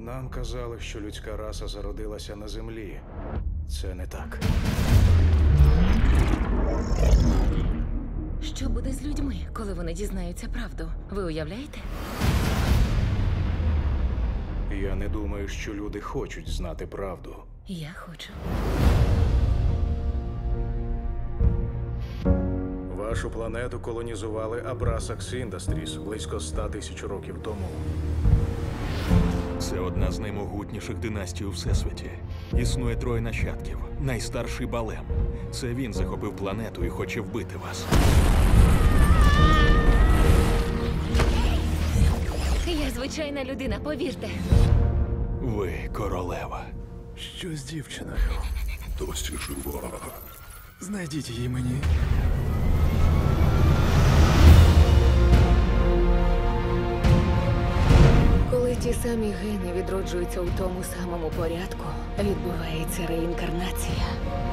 Нам казали, що людська раса зародилася на землі. Це не так. Що буде з людьми, коли вони дізнаються правду? Ви уявляєте? Я не думаю, що люди хочуть знати правду. Я хочу. Вашу планету колонізували Abrasax Industries близько 100 тисяч років тому. Це одна з наймогутніших династій у Всесвіті. Існує троє нащадків. Найстарший Балем. Це він захопив планету і хоче вбити вас. Я звичайна людина, повірте. Ви королева. Що з дівчиною? Досі жива. Знайдіть її мені. Коли ті самі гени відроджуються у тому самому порядку, відбувається реінкарнація.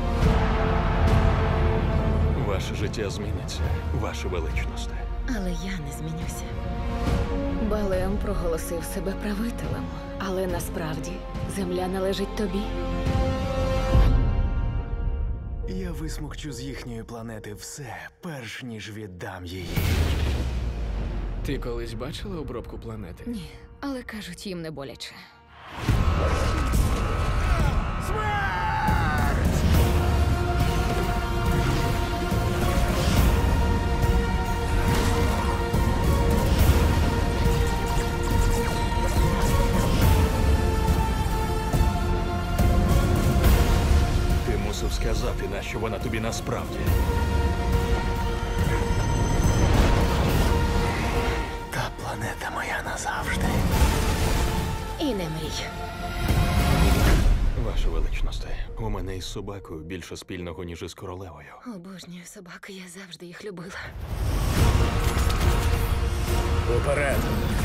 Ваше життя зміниться, ваше величносте. Але я не змінюся. Балем проголосив себе правителем, але насправді земля належить тобі. Я висмокчу з їхньої планети все, перш ніж віддам її. Ти колись бачила обробку планети? Ні, але кажуть, їм не боляче. Ти мусив сказати, нащо вона тобі насправді. Та планета моя назавжди. І не мрій. Ваше величносте, у мене із собакою більше спільного, ніж із королевою. Обожнюю собак, я завжди їх любила. Уперед!